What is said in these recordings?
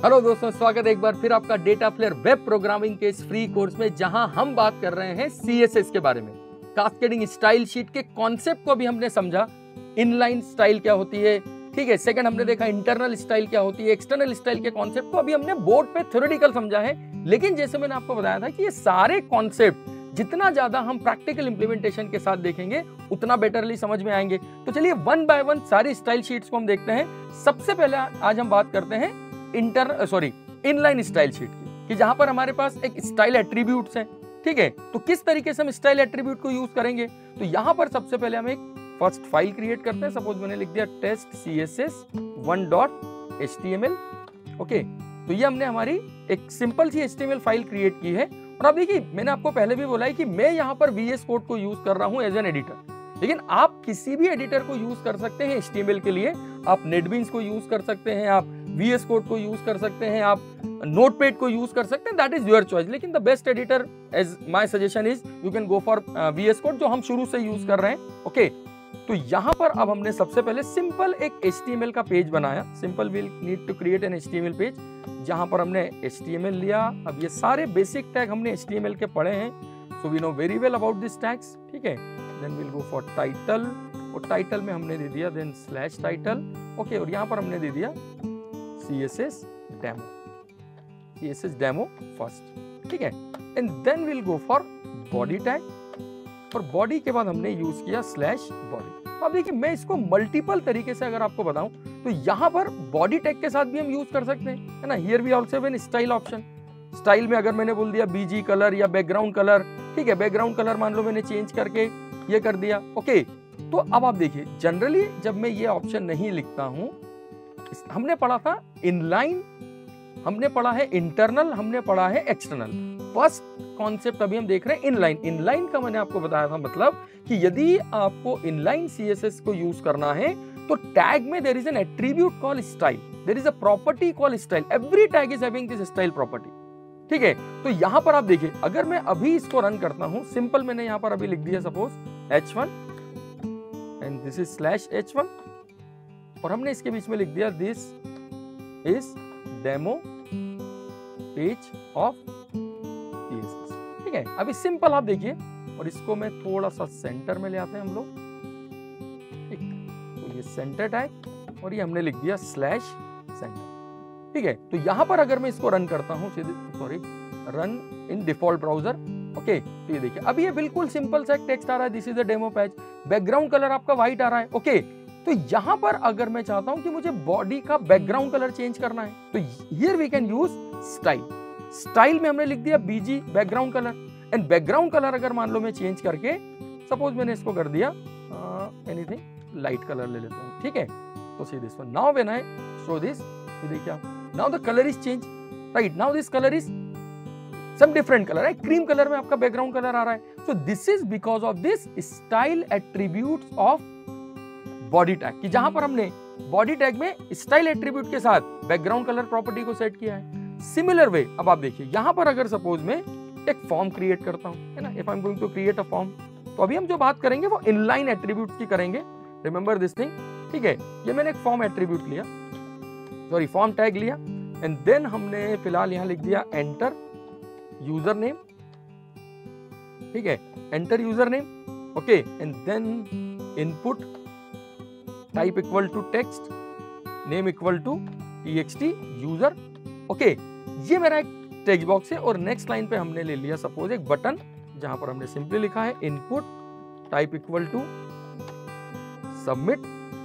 Hello दोस्तों, स्वागत है एक बार फिर आपका डेटा फ्लेयर वेब प्रोग्रामिंग के इस फ्री कोर्स में, जहां हम बात कर रहे हैं सीएसएस के बारे में। कास्केडिंग स्टाइल शीट के कॉन्सेप्ट को भी हमने समझा। इनलाइन स्टाइल क्या होती है, ठीक है। सेकंड हमने देखा इंटरनल स्टाइल क्या होती है, एक्सटर्नल स्टाइल के कॉन्सेप्ट को अभी हमने बोर्ड पे थ्योरेटिकल समझा है। लेकिन जैसे मैंने आपको बताया था कि ये सारे कॉन्सेप्ट जितना ज्यादा हम प्रैक्टिकल इंप्लीमेंटेशन के साथ देखेंगे उतना बेटरली समझ में आएंगे। तो चलिए वन बाय वन सारी स्टाइल शीट्स को हम देखते हैं। सबसे पहले आज हम बात करते हैं इनलाइन स्टाइल शीट की, जहां पर हमारे पास एक स्टाइल एट्रीब्यूट्स हैं, ठीक है। तो किस तरीके से हम स्टाइल एट्रीब्यूट को यूज करेंगे, तो यहां पर सबसे पहले हम एक फर्स्ट फाइल क्रिएट करते हैं। सपोज मैंने लिख दिया टेस्ट css1.html, ओके। तो ये हमने हमारी एक सिंपल सी HTML फाइल क्रिएट की है। और अब देखिए, मैंने आपको पहले भी बोला है कि मैं यहाँ पर VS कोड को यूज कर रहा हूँ एज एन एडिटर, लेकिन आप किसी भी एडिटर को यूज कर सकते हैं HTML के लिए। आप नेटबीन्स को यूज कर सकते हैं, आप VS कोड को यूज कर सकते हैं, आप नोटपैड को यूज कर सकते हैं, दैट इज योर चॉइस। लेकिन the best editor as my suggestion is you can go for VS code, जो हम शुरू से यूज कर रहे हैं, ओके। तो यहाँ पर अब हमने सबसे पहले सिंपल एक HTML का पेज बनाया। Simple will need to create an HTML page, जहां पर हमने HTML लिया। अब ये सारे बेसिक टैग हमने HTML के पढ़े हैं, so we know very well about this tags, ठीक है। Then will go for title, और टाइटल में हमने दे दिया देन स्लैश टाइटल, ओके। और यहाँ पर हमने दे दिया CSS डेमो फर्स्ट, ठीक है। And then will go for body tag, और बॉडी के बाद हमने यूज किया स्लैश बॉडी। अब देखिए, मैं इसको मल्टीपल तरीके से अगर आपको बताऊं तो यहाँ पर बॉडी टैग के साथ भी हम यूज कर सकते हैं, है ना। Here we also have an style option. Style में अगर मैंने बोल दिया BG कलर या बैकग्राउंड कलर, ठीक है, बैकग्राउंड कलर मान लो मैंने चेंज करके ये कर दिया, ओके। तो अब आप देखिए, जनरली जब मैं ये ऑप्शन नहीं लिखता हूं, हमने पढ़ा था इनलाइन, हमने पढ़ा है इंटरनल, हमने पढ़ा है एक्सटर्नल। फर्स्ट कॉन्सेप्ट अभी हम देख रहे हैं इनलाइन। इनलाइन का मैंने आपको बताया था मतलब कि यदि आपको इनलाइन CSS को यूज करना है तो टैग में there is an attribute called style, there is a property called style, every tag is having this style property, ठीक है। तो यहां पर आप देखिए, अगर मैं अभी इसको रन करता हूं, सिंपल मैंने यहां पर अभी लिख दिया suppose H1 and this is slash H1, और हमने इसके बीच में लिख दिया this is demo page of CSS, ठीक है। अभी सिंपल आप देखिए, और इसको मैं थोड़ा सा सेंटर में ले आते हैं हम लोग, ठीक। तो ये सेंटर टैग, और ये हमने लिख दिया स्लैश सेंटर, ठीक है। तो यहां पर अगर मैं इसको रन करता हूं, run in default browser, okay. तो ये देखिए, अभी ये बिल्कुल सिंपल सा टेक्स्ट आ रहा है, this is the demo page. Background colour आपका व्हाइट आ रहा है, ओके। तो यहां पर अगर मैं चाहता हूं कि मुझे बॉडी का बैकग्राउंड कलर चेंज करना है, तो here we can use style. Style में हमने लिख दिया BG background colour, and background colour अगर मान लो मैं चेंज करके, सपोज मैंने इसको कर दिया एनीथिंग लाइट कलर ले लेता हूं, ठीक है। तो see this one, now when I show this, ये देखिए now the colour is change, right. Now this colour is some different colour, right. Cream colour में आपका बैकग्राउंड कलर आ रहा है। So this is because of this style attributes of body tag, कि जहां पर हमने बॉडी टैग में स्टाइल एट्रीब्यूट के साथ बैकग्राउंड कलर प्रॉपर्टी को सेट किया है। सिमिलर वे, अब आप देखिए, यहां पर अगर सपोज मैं एक फॉर्म क्रिएट करता हूं, है ना, if I am going to create a form, तो अभी हम जो बात करेंगे वो इनलाइन एट्रीब्यूट्स की करेंगे, रिमेंबर दिस थिंग, ठीक है। ये मैंने एक फॉर्म एट्रीब्यूट लिया, सॉरी फॉर्म टैग लिया, एंड देन हमने फिलहाल यहां लिख दिया एंटर यूजर नेम, ठीक है, enter user name, okay. And then input type equal to text, name equal to txt user, okay. ये मेरा एक टेक्स्ट बॉक्स है, और नेक्स्ट लाइन पे हमने ले लिया सपोज एक बटन, जहां पर हमने सिंपली लिखा है input type equal to submit,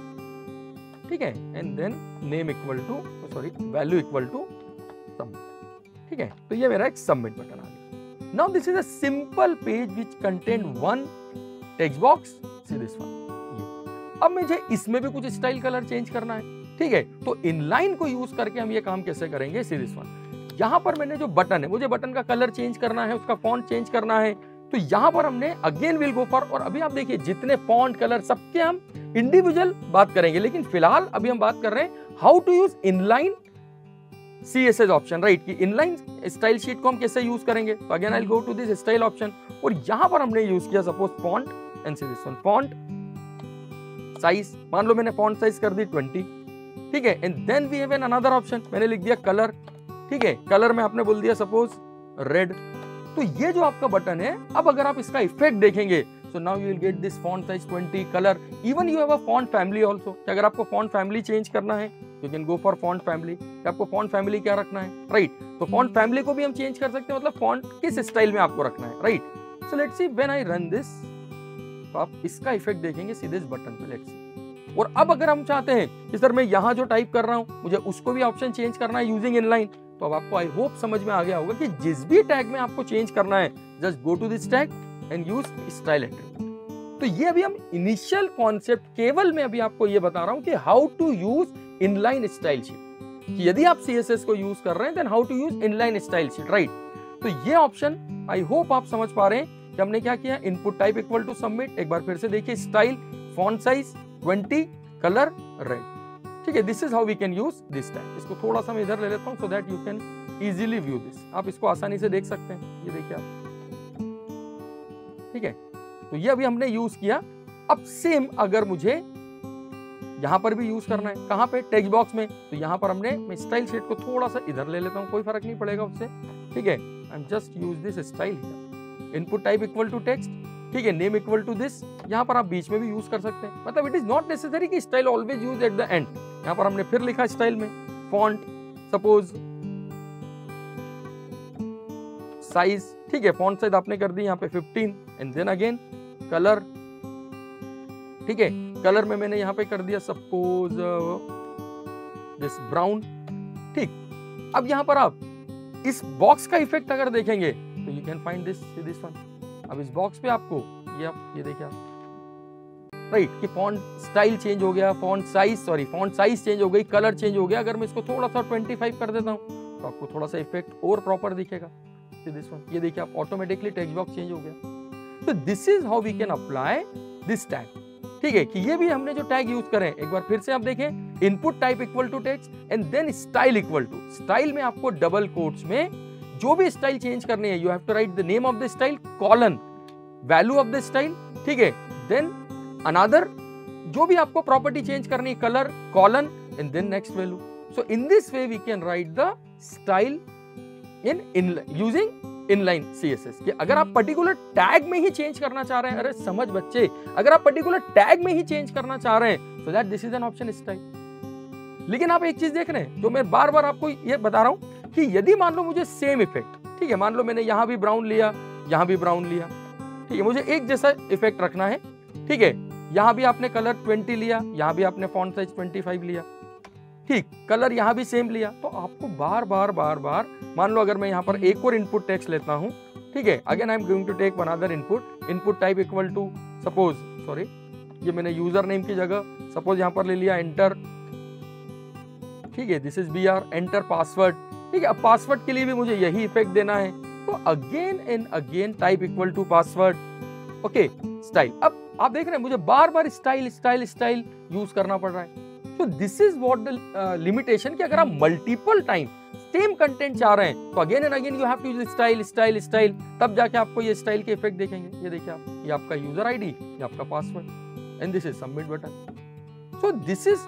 ठीक है। And then name equal to, sorry value equal to submit, ठीक है। तो ये मेरा एक सबमिट बटन आ गया। Now this is a simple page which contain one text box, see this one. अब मुझे इसमें भी कुछ स्टाइल कलर चेंज करना है, ठीक है। तो इनलाइन को यूज करके हम ये काम कैसे करेंगे, सी दिस वन। यहां पर मैंने जो बटन है, मुझे बटन का कलर चेंज करना है, उसका फॉन्ट चेंज करना है, तो यहां पर हमने अगेन विल गो फॉर, और अभी आप देखिए जितने फॉन्ट कलर सबके हम इंडिविजुअल बात करेंगे, लेकिन फिलहाल अभी हम बात कर रहे हैं how to use inline CSS option, right. कि इनलाइन स्टाइल शीट को हम कैसे यूज करेंगे, तो again I will go to this style option, और यहां पर हमने यूज किया suppose font, and see this one font size, मान लो मैंने फॉन्ट साइज कर दी 20, ठीक है, and then we have an another option, मैंने लिख दिया कलर, ठीक है, कलर में आपने बोल दिया सपोज रेड। तो ये जो आपका बटन है, अब अगर आप इसका इफेक्ट देखेंगे, so now you will get this font size 20 color, even you have a font family also, कि अगर आपको font family चेंज करना है you can go for font family, कि आपको font family क्या रखना है, राइट, तो font family को भी हम चेंज कर सकते हैं, मतलब font किस स्टाइल में आपको रखना है, right. So let's see when I run this, तो आप इसका इफेक्ट देखेंगे सीधे इस बटन पे, लेट्स सी। और अब अगर हम चाहते हैं कि सर मैं यहाँ जो टाइप कर रहा हूँ मुझे उसको भी ऑप्शन चेंज करना है यूजिंग इनलाइन, तो अब आपको आई होप समझ में आ गया होगा कि जिस भी टैग में आपको चेंज करना है, just go to this tag and use style attribute. तो ये अभी हम इनिशियल कॉन्सेप्ट केवल मैं अभी आपको ये बता रहा हूं कि how to use inline style sheet, कि यदि आप CSS को यूज कर रहे हैं then how to use inline style sheet, right. तो ये ऑप्शन आई होप आप समझ पा रहे हैं कि हमने क्या किया, input type equal to submit, एक बार फिर से देखिए, style font size 20 colour red, ठीक है, this is how we can use this tag. इसको थोड़ा सा मैं इधर ले लेता हूं so that you can easily view this, आप इसको आसानी से देख सकते हैं, ये देखिए आप, ठीक है। तो ये अभी हमने यूज किया। अब सेम अगर मुझे यहां पर भी यूज करना है, कहां पे, टेक्स्ट बॉक्स में, तो यहां पर हमने, मैं स्टाइल शीट को थोड़ा सा इधर ले लेता हूं, कोई फर्क नहीं पड़ेगा उससे, ठीक है, I am just use this style here, input type equal to text, ठीक है, नेम इक्वल टू दिस, यहां पर आप बीच में भी यूज कर सकते हैं, मतलब इट इज नॉट नेसेसरी कि style always use at the end. यहां पर हमने फिर लिखा स्टाइल में फॉन्ट सपोज साइज, ठीक है, फॉन्ट साइज आपने कर दी यहाँ पे 15 एंड देन अगेन कलर, ठीक है, कलर में मैंने यहाँ पे कर दिया सपोज दिस ब्राउन, ठीक। अब यहाँ पर आप इस बॉक्स का इफेक्ट अगर देखेंगे तो you can find this one. अब इस बॉक्स पे आपको ये देखिए आप, राइट, कि फॉन्ट स्टाइल चेंज हो गया, फॉन्ट साइज चेंज हो गई, कलर चेंज हो गया। अगर मैं इसको थोड़ा सा 25 कर देता हूँ तो आपको थोड़ा सा इफेक्ट और प्रॉपर दिखेगा, दिस वन, ये देखिए आप, ऑटोमेटिकली टेक्स्ट बॉक्स चेंज हो गया। तो this is how we can apply this tag, ठीक है, कि ये भी हमने जो टैग यूज करें, एक बार फिर से आप देखें, input type equal to text and then style equal to, style में आपको डबल कोट्स में जो भी स्टाइल चेंज करनी है, you have to write the name of the style colon value of the style, ठीक है, देन अनदर जो भी आपको प्रॉपर्टी चेंज करनी है, colour colon and then next value. So in this way we can write the style in using inline CSS। कि अगर आप पर्टिकुलर टैग में ही चेंज करना चाह रहे हैं, अरे समझ बच्चे, अगर आप पर्टिकुलर टैग में ही चेंज करना चाह रहे हैं so that this is an option style. लेकिन आप एक चीज देख रहे हैं जो मैं बार बार आपको ये बता रहा हूं कि यदि मान लो मुझे सेम इफेक्ट, ठीक है, मान लो मैंने यहां भी ब्राउन लिया, यहां भी ब्राउन लिया, ठीक है, मुझे एक जैसा इफेक्ट रखना है, ठीक है, यहां भी आपने कलर 20 लिया, यहां भी आपने फॉन्ट साइज 25 लिया, ठीक, कलर यहां भी सेम लिया, तो आपको बार बार मान लो अगर मैं यहां पर एक और इनपुट टेक्स्ट लेता हूं, ठीक है, again I am going to take another input type equal to suppose, sorry, ये मैंने यूजर नेम की जगह सपोज यहां पर ले लिया एंटर, ठीक है, this is BR, enter password, ठीक है, अब पासवर्ड के लिए भी मुझे यही इफेक्ट देना है, तो again and again type equal to password, okay, style. अब आप देख रहे हैं मुझे बार बार स्टाइल यूज करना पड़ रहा है। तो this is what the limitation, कि अगर आप मल्टीपल टाइम सेम कंटेंट चाह रहे हैं तो again and again you have to use style, तब जाके आपको ये स्टाइल के इफेक्ट देखेंगे। ये देखिए आप, ये आपका यूजर आईडी, ये आपका password and this is submit button. So this is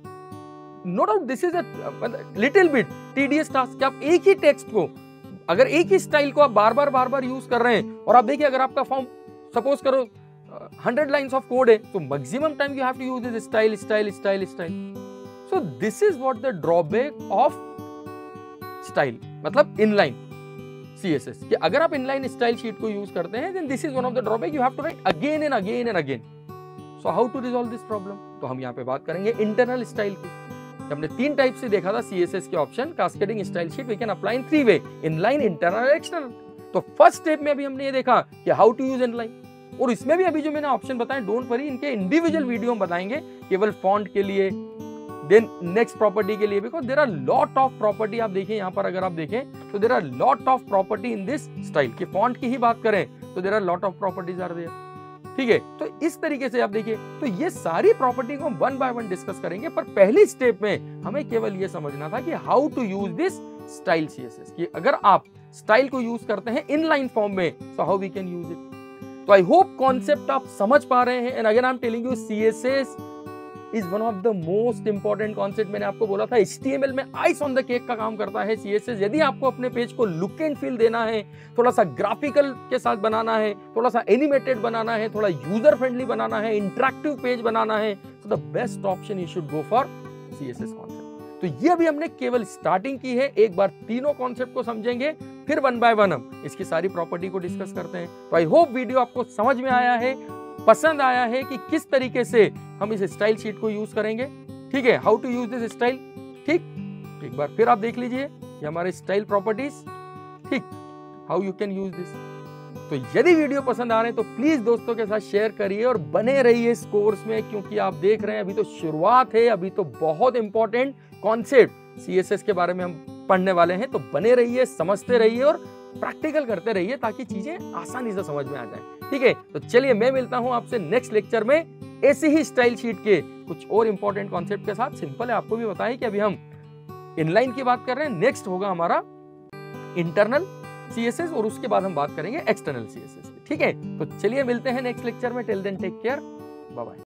no doubt this is a little bit tedious task, कि आप एक ही टेक्स्ट को, अगर एक ही स्टाइल को आप बार बार यूज कर रहे हैं, और आप देखिए अगर आपका फॉर्म सपोज करो 100 लाइन्स ऑफ कोड है, तो maximum time you have to use this style. So this is what the drawback of style, मतलब इनलाइन CSS, कि अगर आप इनलाइन स्टाइल शीट को यूज करते हैं then this is one of the drawback, you have to write again and again. So how to resolve this problem, तो हम यहाँ पे बात करेंगे इंटरनल स्टाइल की। हमने 3 टाइप से देखा था CSS के option, cascading style sheet we can apply in 3 way, inline, internal, external. तो फर्स्ट स्टेप में अभी हमने ये देखा कि हाउ टू यूज इनलाइन, और इसमें भी अभी जो मैंने ऑप्शन बताए, डोंट वरी, इनके इंडिविजुअल वीडियो हम बताएंगे, केवल फॉन्ट के लिए, देन नेक्स्ट प्रॉपर्टी के लिए, because there are lot of property. आप देखिए यहाँ पर अगर आप देखें तो there are lot of property in this style, कि फॉन्ट की ही बात करें तो there are lot of properties are there, ठीक है। तो इस तरीके से आप देखिए, तो ये सारी प्रॉपर्टी को हम 1 बाय 1 डिस्कस करेंगे, पर पहली स्टेप में हमें केवल ये समझना था कि how to use this style CSS, कि अगर आप स्टाइल को यूज करते हैं इनलाइन फॉर्म में, so how we can use it. तो आई होप कॉन्सेप्ट आप समझ पा रहे हैं, and again I am telling you CSS is one of the most important concept. मैंने आपको बोला था HTML में आइस ऑन द केक का काम करता है CSS। यदि आपको अपने पेज को लुक एंड फील देना है, थोड़ा सा ग्राफिकल के साथ बनाना है, थोड़ा सा एनिमेटेड बनाना है, थोड़ा यूजर फ्रेंडली बनाना है, इंटरेक्टिव पेज बनाना है, तो the best option you should go for CSS concept. तो ये अभी हमने केवल स्टार्टिंग की है। एक बार तीनों कॉन्सेप्ट को समझेंगे, फिर वन बाय वन हम इसकी सारी प्रॉपर्टी को डिस्कस करते हैं। तो आई होप वीडियो आपको समझ में आया है, पसंद आया है कि किस तरीके से हम इस स्टाइल शीट को यूज करेंगे। ठीक है, how to use this style. ठीक, एक बार फिर आप देख लीजिए ये हमारे स्टाइल प्रॉपर्टीज। ठीक, how you can use this. तो यदि वीडियो पसंद आ रहे हैं तो प्लीज दोस्तों के साथ शेयर करिए और बने रहिए इस कोर्स में, क्योंकि आप देख रहे हैं अभी तो शुरुआत है, अभी तो बहुत इंपॉर्टेंट कॉन्सेप्ट CSS के बारे में हम पढ़ने वाले हैं। तो बने रहिए, समझते रहिए और प्रैक्टिकल करते रहिए ताकि चीजें आसानी से समझ में आ जाए। ठीक है, तो चलिए मैं मिलता हूं आपसे नेक्स्ट लेक्चर में ऐसे ही स्टाइल शीट के कुछ और इंपॉर्टेंट कॉन्सेप्ट के साथ। सिंपल है, आपको भी बताएं कि अभी हम इनलाइन की बात कर रहे हैं, नेक्स्ट होगा हमारा इंटरनल CSS और उसके बाद हम बात करेंगे एक्सटर्नल CSS। ठीक है, तो चलिए मिलते हैं नेक्स्ट लेक्चर में। Till then take care, bye bye.